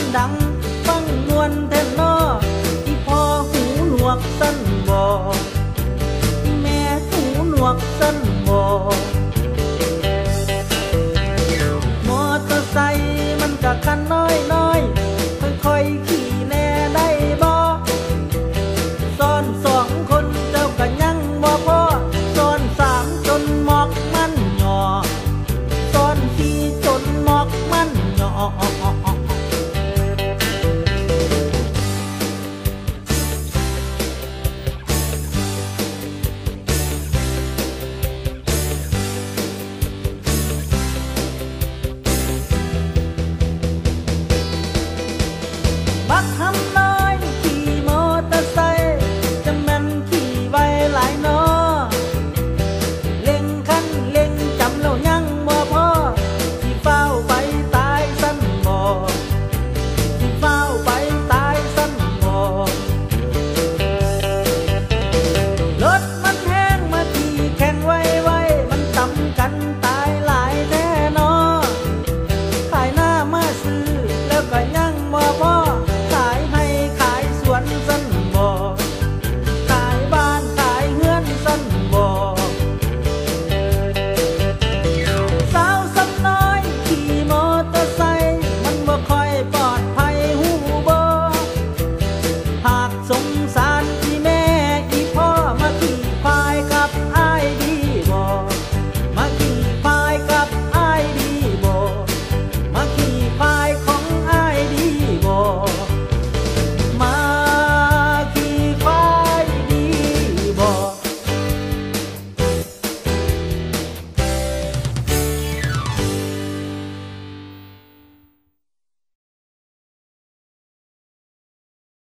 ดังฟังมวนแท่นนอที่พ่อหูหนวกสั้นบ่แม่หูหนวกสั้นบ่มอเตอร์ไซค์มันกะคันน้อยน้อยค่อยๆขี่แน่ได้บ่ซ้อนสองคนเจ้าก็ยังบ่พอซ้อนสามจนหมอกมันหย่อซ้อนสี่จนหมอกมันหย่อบักทำนอ